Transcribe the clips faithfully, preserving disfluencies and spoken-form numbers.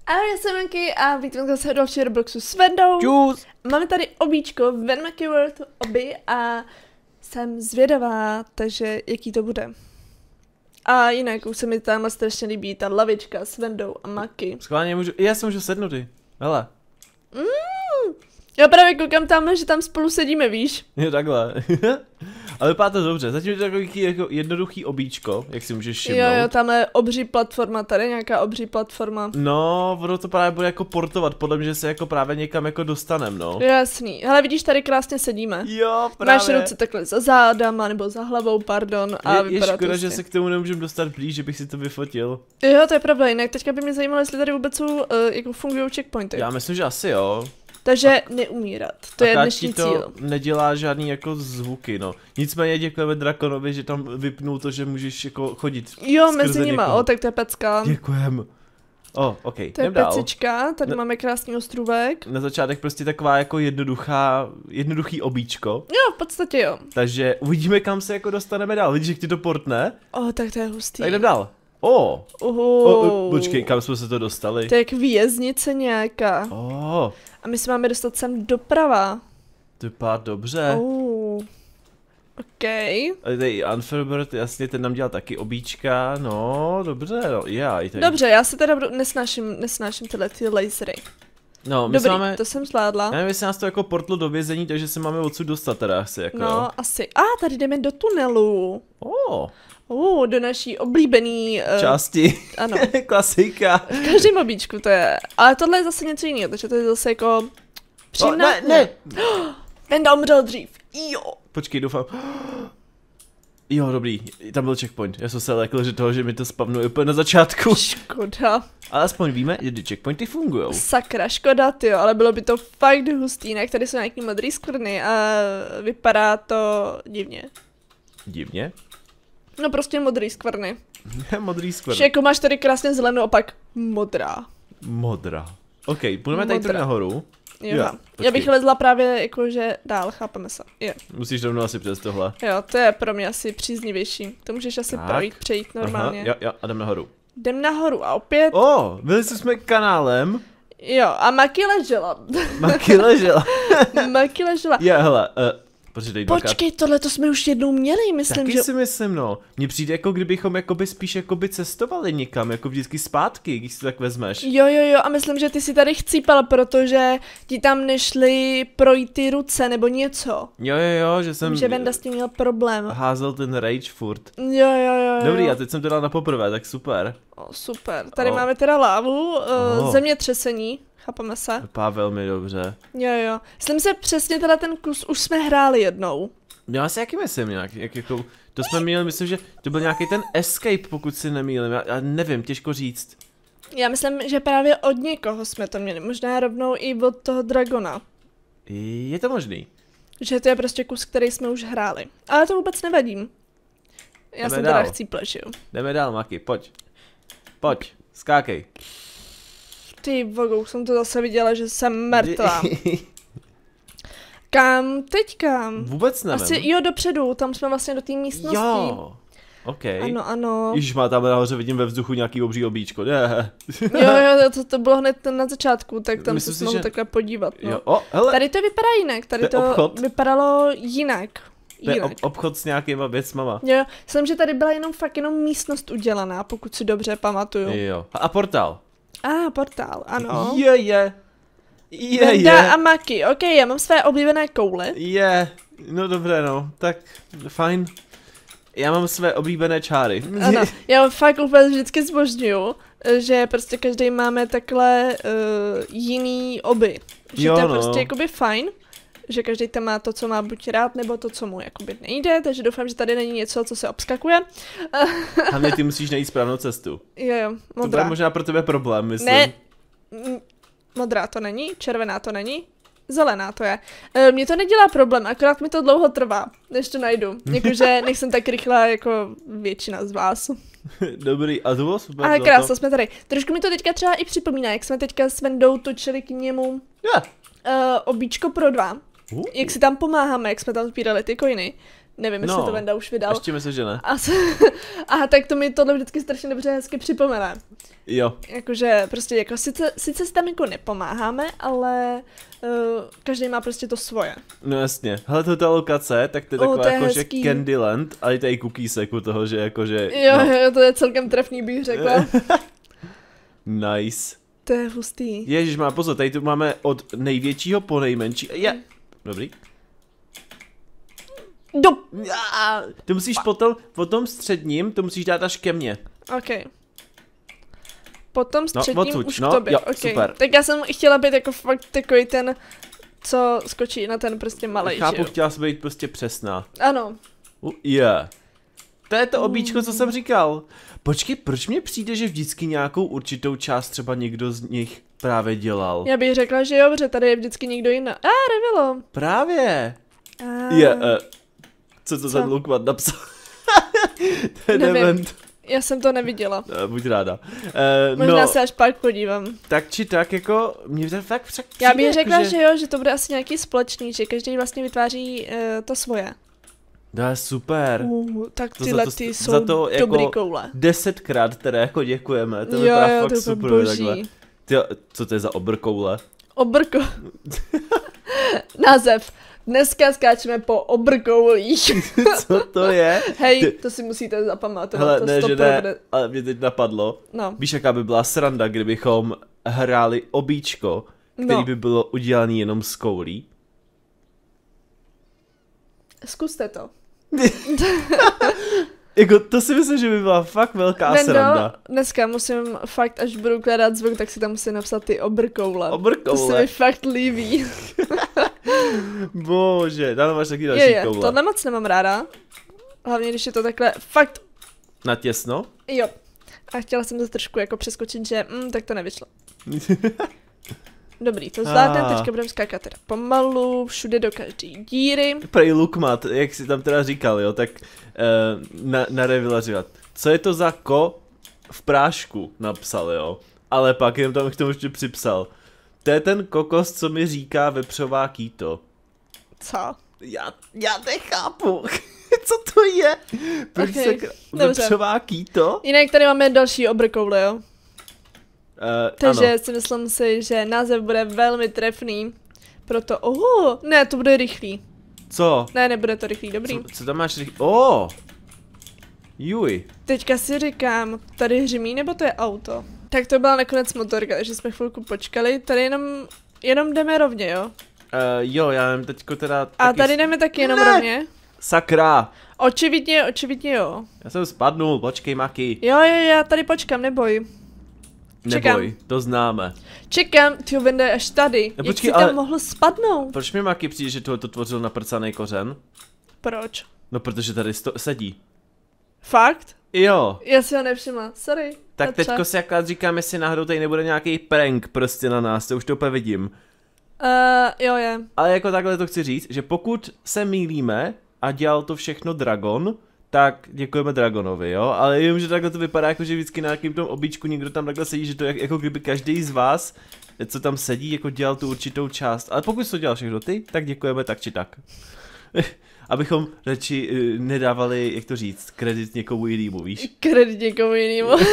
Ahoj, já jsem Manky a vítám zase do dalšího Robloxu s Vendou. Čus. Máme tady obíčko Ven Maki World oby a jsem zvědavá, takže jaký to bude. A jinak už se mi tam strašně líbí ta lavička s Vendou a Maki. Schválně můžu, já jsem můžu sednout ty. Hele. Mm, já právě koukám tam, že tam spolu sedíme, víš? Jo, takhle. Ale vypadá to dobře, zatím je to takový jako jednoduchý obíčko, jak si můžeš všimnout. Jo, jo, tam je obří platforma, tady nějaká obří platforma. No, ono to právě bude jako portovat, podle mě, že se jako právě někam jako dostanem, no. Jasný, hele vidíš, tady krásně sedíme. Jo, právě. Máš ruce takhle za zádama, nebo za hlavou, pardon. A je, je škoda, to že se k tomu nemůžeme dostat blíž, že bych si to vyfotil. Jo, to je pravda, jinak teďka by mě zajímalo, jestli tady vůbec jsou, uh, jako fungují checkpointy. Já myslím, že asi jo. Takže neumírat, to je dnešní to cíl. Nedělá žádný jako zvuky, no. Nicméně děkujeme Drakonovi, že tam vypnul to, že můžeš jako chodit. Jo, mezi nima, někoho. O, tak to je pecka. Děkujem. O, ok, to je pecička, tady na, máme krásný ostrůvek. Na začátek prostě taková jako jednoduchá, jednoduchý obíčko. Jo, v podstatě jo. Takže uvidíme, kam se jako dostaneme dál. Vidíš, jak ti to portne? O, tak to je hustý. Tak jdem dál. O, oh. Počkej, kam jsme se to dostali? To je jak věznice nějaká. Oh. A my se máme dostat sem doprava. To vypadá dobře. Oh. OK. A tady Unferbert, jasně, ten nám dělal taky obíčka, no, dobře, no, já i tady. Dobře, já se teda nesnáším, nesnáším tyhle ty lasery. No, my Dobrý, máme, to jsem zvládla. Já nevím, jestli nás to jako portlo do vězení, takže se máme odsud dostat teda asi jako. No, jo. Asi. A, ah, tady jdeme do tunelu. Oh. Uh, do naší oblíbený uh, části. Ano. Klasika. V každém obíčku to je. Ale tohle je zase něco jiného, takže to je zase jako příjemná. Oh, ne, ne. Venda umřel dřív. Jo. Počkej, doufám. Jo, dobrý, tam byl checkpoint. Já jsem se lekl, že toho, že mi to spavnuje úplně na začátku. Škoda. Ale aspoň víme, že ty checkpointy fungujou. Sakra, škoda, tyjo, ale bylo by to fakt hustý, jinak tady jsou nějaký modrý skvrny a vypadá to divně. Divně? No prostě modrý skvrny. Modrý skvrny. Jako máš tady krásně zelenou a pak modrá. Modrá. OK, půjdeme tady tady nahoru. Jo, jo já bych lezla právě jakože dál, chápeme se. Je. Musíš rovnou asi přes tohle. Jo, to je pro mě asi příznivější. To můžeš asi tak. projít, přejít normálně. Aha, jo, jo, a jdem nahoru. Jdem nahoru a opět. O, oh, byli jsme kanálem. Jo, a Maki ležela. Maki ležela. Maki ležela. Je, hele, uh, počkej, Počkej, tohle to jsme už jednou měli, myslím, Taky že... si myslím, no. Mně přijde, jako kdybychom jakoby spíš jakoby cestovali někam, jako vždycky zpátky, když si tak vezmeš. Jo, jo, jo, a myslím, že ty si tady chcípal, protože ti tam nešly projít ty ruce nebo něco. Jo, jo, jo, že jsem... Že Venda s tím měl problém. Házel ten rage furt. Jo, jo, jo, jo. Dobrý, a teď jsem to dal na poprvé, tak super. O, super. Tady o. máme teda lávu, uh, o. zemětřesení. Chápeme se? Vypadá velmi dobře. Jo, jo. Myslím se přesně teda ten kus už jsme hráli jednou. Já si jaký myslím nějak, jak jako, to jsme měli, myslím, že to byl nějaký ten escape, pokud si nemýlím, já, já nevím, těžko říct. Já myslím, že právě od někoho jsme to měli, možná rovnou i od toho dragona. Je to možný. Že to je prostě kus, který jsme už hráli. Ale to vůbec nevadím. Já Jdeme jsem dál. teda chcípla, že jo. Jdeme dál, Maki, pojď. Pojď, skákej. Ty vogou, jsem to zase viděla, že jsem mrtvá. Kam teďka? Vůbec nevím. Asi jo, dopředu, tam jsme vlastně do té místnosti. Jo, ok. Ano, ano. Ježiš, má tam nahoře, vidím ve vzduchu nějaký obří obíčko, ne. Jo, jo, to, to bylo hned na začátku, tak tam Myslím se si, mohu že... takhle podívat, no. Jo, o, hele. Tady to vypadá jinak, tady to, to vypadalo jinak. To je jinak. ob obchod s nějakýma věcmama. Jo, myslím, že tady byla jenom fakt jenom místnost udělaná, pokud si dobře pamatuju. Jo, a, a portál. A, ah, portál, ano. Je, je. Je, Venda je. a Maki, ok, já mám své oblíbené koule. Je, no dobré no, tak fajn. Já mám své oblíbené čáry. Ano, já fakt úplně vždycky zbožňuju, že prostě každý máme takhle uh, jiný oby. Že jo, to je no. prostě jakoby fajn, že každý tam má to, co má buď rád, nebo to, co mu jakoby nejde, takže doufám, že tady není něco, co se obskakuje. Hlavně ty musíš najít správnou cestu. Jo, jo, modrá. To bude možná pro tebe problém, myslím. Ne, modrá to není, červená to není, zelená to je. E, mně to nedělá problém, akorát mi to dlouho trvá, než to najdu. Jakože nejsem tak rychlá jako většina z vás. Dobrý, a to bylo super. Ale krásno, jsme tady. Trošku mi to teďka třeba i připomíná, jak jsme teďka s Vendou točili k němu yeah. uh, obíčko pro dva. Uh. Jak si tam pomáháme, jak jsme tam sbírali ty coiny. Nevím, jestli No, to Venda už vydal. Ještě myslím, že ne. A s... Aha, tak to mi tohle vždycky strašně dobře hezky připomene. Jo. Jakože prostě jako sice, sice si tam jako nepomáháme, ale uh, každý má prostě to svoje. No jasně. Hele, to ta lokace, tak to je O, taková to je jakože hezký. Candyland, ale i tady cookiesek u toho, že jakože... Jo, no. jo, to je celkem trefný, bych řekla. Nice. To je hustý. Ježiš, má pozor, tady tu máme od největšího po nejmenší. Je. Dobrý. Do... Já, ty musíš potom, po tom středním, to musíš dát až ke mně. OK. Potom No, středním odsuť, už no, k tobě. jo, OK. super. Tak já jsem chtěla být jako fakt takový ten, co skočí na ten prostě malej, Chápu, že jo? chtěla jsi být prostě přesná. Ano. Uh, yeah. To je to obíčko, co jsem říkal. Počkej, proč mně přijde, že vždycky nějakou určitou část třeba někdo z nich právě dělal? Já bych řekla, že jo, protože tady je vždycky někdo jiný. A, ah, Revilo. Právě. Ah. Je, uh, co to Co? za Lukman napsal? To je Nevím. dement. Já jsem to neviděla. Uh, buď ráda. Uh, Možná no, se až pak podívám. tak či tak, jako, mě to fakt však Já přijde, bych řekla, jako, že jo, že to bude asi nějaký společný, že každý vlastně vytváří uh, to svoje. To je super. Uh, tak To za tyhle to- ty za jsou to jako dobrý koule. Desetkrát teda jako děkujeme, to Jo, vypadá jo, fakt to je super boží. takhle. Tyjo, co to je za obrkoule? Obrko. Název. Dneska skáčeme po obrkoulích. Co to je? Hej, Ty- to si musíte zapamatovat. Hele, to ne, sto že pro ne, bude- ale mě teď napadlo. No, Víš, jaká by byla sranda, kdybychom hráli obíčko, který no. by bylo udělané jenom z koulí? Zkuste to. Jako, to si myslím, že by byla fakt velká Vendo, sranda. dneska musím fakt, až budu ukládat zvuk, tak si tam musím napsat ty obrkoule. To se Obrkoule. mi fakt líbí. Bože, tam máš taky další Je, je, koule. tohle moc nemám ráda. Hlavně, když je to takhle fakt, Natěsno? jo. A chtěla jsem to trošku jako přeskočit, že mm, tak to nevyšlo. Dobrý, to zvládneme, Ah. teďka budeme skákat teda pomalu, všude do každé díry. Prej Lukmat, jak jsi tam teda říkal, jo, tak uh, na, na revilařovat. Co je to za ko v prášku, napsal, jo. Ale pak jen tam k tomu ještě připsal. To je ten kokos, co mi říká vepřová kýto. Co? Já, já nechápu. Co to je? Proč Okay, se dobře. vepřová kýto? Jinak tady máme další obrkoule, jo. Uh, Takže ano. si myslím si, že název bude velmi trefný. Proto, oh, ne, to bude rychlý. Co? Ne, nebude to rychlý, dobrý. Co, co tam máš? rych- Oh! Juj. Teďka si říkám, tady hřimí nebo to je auto? Tak to byla nakonec motorka, takže jsme chvilku počkali. Tady jenom, jenom jdeme rovně, jo? Uh, jo, já nevím, teďko teda... A taky tady s- jdeme taky jenom Ne. rovně. Sakra! Očividně, očividně jo. Já jsem spadnul, počkej Maki. Jo, jo, já tady počkám, neboj. Čekám. Neboj, to známe. Čekám, tyjo, Venda je až tady. No Jak počkej, jsi tam ale- mohl spadnout? Proč mi Maki přijde, že tohle to tvořil naprcaný kořen? Proč? No protože tady sto- sedí. Fakt? Jo, Já si ho nevšimla, sorry. tak Petře. teďko si jakrát říkám, jestli náhodou tady nebude nějaký prank prostě na nás, to už to úplně vidím. Uh, jo, je. Ale jako takhle to chci říct, že pokud se mýlíme a dělal to všechno Dragon, tak děkujeme Dragonovi, jo? Ale vím, že takhle to vypadá, jako že vždycky na nějakým tom obíčku někdo tam takhle sedí, že to je jako kdyby každý z vás, co tam sedí, jako dělal tu určitou část. Ale pokud jsi to dělal všechno ty, tak děkujeme tak či tak. Abychom radši uh, nedávali, jak to říct, kredit někomu jinému, víš? Kredit někomu jinému. Uh,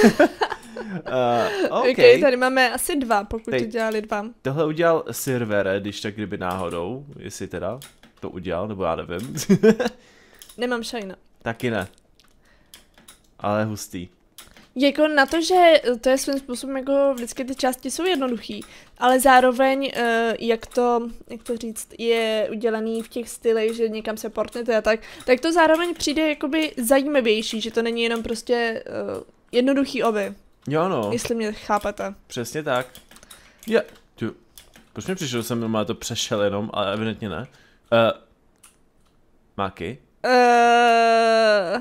OK, okay, tady máme asi dva, pokud Teď. to dělali dva. tohle udělal Servere, když tak kdyby náhodou, jestli teda to udělal, nebo já nevím. Nemám šajna. Taky ne. Ale hustý. Jako na to, že to je svým způsobem jako vždycky ty části jsou jednoduchý, ale zároveň, uh, jak to, jak to říct, je udělaný v těch stylech, že někam se portnete a tak, tak to zároveň přijde jakoby zajímavější, že to není jenom prostě uh, jednoduchý oby, Jo no, jestli mě chápete. přesně tak. Je, tu, proč mi přišel, že jsem normálně to přešel jenom, ale evidentně ne. Uh, Maki? Uh,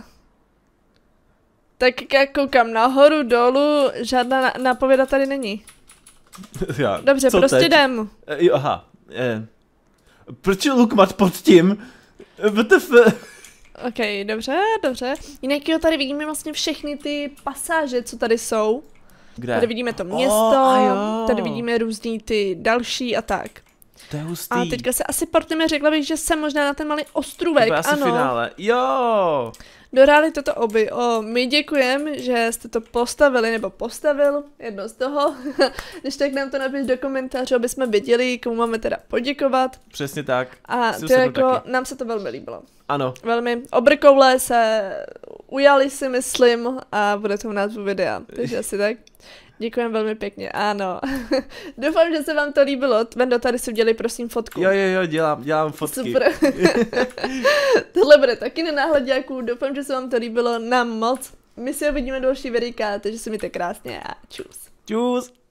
tak jak koukám nahoru, dolů, žádná na- nápověda tady není. Já, Dobře, co prostě teď? jdem. Eh, jo, aha. Eh, proč je Lukmat pod tím? W T F? Ok, dobře, dobře. Jinak jo, tady vidíme vlastně všechny ty pasáže, co tady jsou. Kde? Tady vidíme to město, a jo. tady vidíme různý ty další a tak. To je hustý. A teďka se asi portujeme, řekla bych, že jsem možná na ten malý ostrůvek, to asi ano. finále. Jo! Dohráli toto oby. O, my děkujeme, že jste to postavili, nebo postavil, jedno z toho. Když tak nám to napiš do komentářů, aby jsme viděli, komu máme teda poděkovat. Přesně tak. A Si to jako, taky. nám se to velmi líbilo. Ano. Velmi. Obrkoule se ujali si, myslím, a bude to v názvu videa. Takže asi tak. Děkujem velmi pěkně, ano. Doufám, že se vám to líbilo. Vendo, tady si udělej prosím fotku. Jo, jo, jo, dělám, dělám fotky. Super. Tohle bude taky na náhledňáku. Doufám, že se vám to líbilo nám moc. My si uvidíme další videjka, takže se mějte krásně a čus. Čus.